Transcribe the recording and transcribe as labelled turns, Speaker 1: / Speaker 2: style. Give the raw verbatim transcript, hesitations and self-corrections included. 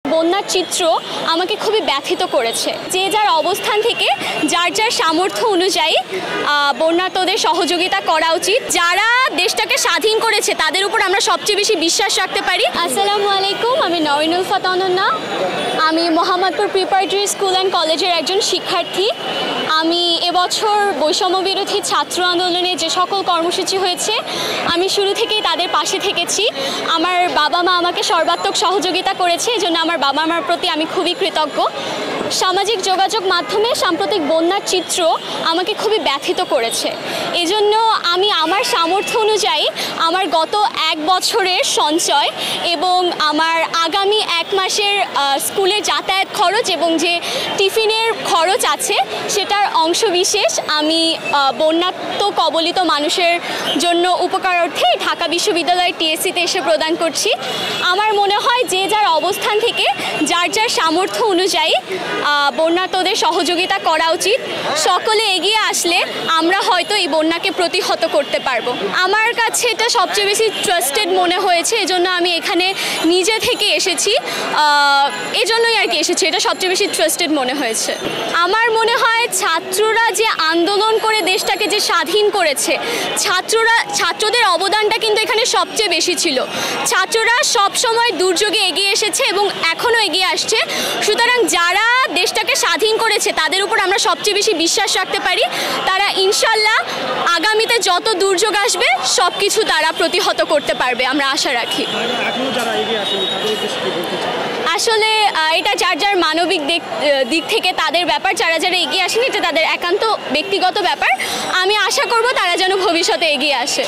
Speaker 1: বন্যার চিত্র আমাকে খুবই ব্যথিত করেছে। যে যার অবস্থান থেকে যার যার সামর্থ্য অনুযায়ী বন্যার্তদের সহযোগিতা করা উচিত। যারা দেশটাকে স্বাধীন করেছে তাদের উপর আমরা সবচেয়ে বেশি বিশ্বাস রাখতে পারি। আসসালামু আলাইকুম, আমি নরিন উলফাত অনন্যা। আমি মোহাম্মদপুর প্রিপারেটরি স্কুল অ্যান্ড কলেজের একজন শিক্ষার্থী। আমি এবছর বৈষম্য বিরোধী ছাত্র আন্দোলনে যে সকল কর্মসূচি হয়েছে আমি শুরু থেকেই তাদের পাশে থেকেছি। আমার বাবা মা আমাকে সর্বাত্মক সহযোগিতা করেছে, এই জন্য আমার বাবা মার প্রতি আমি খুবই কৃতজ্ঞ। সামাজিক যোগাযোগ মাধ্যমে সাম্প্রতিক বন্যার চিত্র আমাকে খুবই ব্যথিত করেছে। এজন্য আমি আমার সামর্থ্য অনুযায়ী আমার গত এক বছরের সঞ্চয় এবং আমার আগামী এক মাসের স্কুলের যাতায়াত খরচ এবং যে টিফিনের খরচ আছে সেটার অংশবিশেষ আমি বন্যাত্ম কবলিত মানুষের জন্য উপকারার্থে ঢাকা বিশ্ববিদ্যালয়ের টিএসসিতে এসে প্রদান করছি। আমার মনে হয় যে যার অবস্থান থেকে যার যার সামর্থ্য অনুযায়ী বন্যার্তদের সহযোগিতা করা উচিত। সকলে এগিয়ে আসলে আমরা হয়তো এই বন্যাকে প্রতিহত করতে পারবো। আমার কাছে এটা সবচেয়ে বেশি ট্রাস্টেড মনে হয়েছে, এজন্য আমি এখানে নিজে থেকে এসেছি। এজন্যই আর কি এসেছি, এটা সবচেয়ে বেশি ট্রাস্টেড মনে হয়েছে। আমার মনে হয় ছাত্ররা যে আন্দোলন করে দেশটাকে যে স্বাধীন করেছে, ছাত্ররা ছাত্রদের অবদানটা কিন্তু এখানে সবচেয়ে বেশি ছিল। ছাত্ররা সব সময় দুর্যোগে এগিয়ে এসেছে এবং এখনও এগিয়ে আসছে। সুতরাং যারা দেশটাকে স্বাধীন করেছে তাদের উপর আমরা সবচেয়ে বেশি বিশ্বাস রাখতে পারি। তারা ইনশাল্লাহ আগামীতে যত দুর্যোগ আসবে সব কিছু তারা প্রতিহত করতে পারবে, আমরা আশা রাখি। আসলে এটা যার যার মানবিক দিক দিক থেকে তাদের ব্যাপার। যারা যারা এগিয়ে আসেনি এটা তাদের একান্ত ব্যক্তিগত ব্যাপার। আমি আশা করব তারা যেন ভবিষ্যতে এগিয়ে আসে।